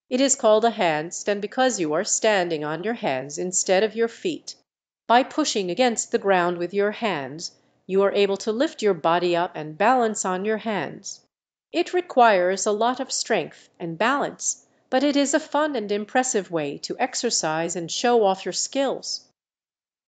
It is called a handstand because you are standing on your hands instead of your feet. By pushing against the ground with your hands, you are able to lift your body up and balance on your hands. It requires a lot of strength and balance, but it is a fun and impressive way to exercise and show off your skills.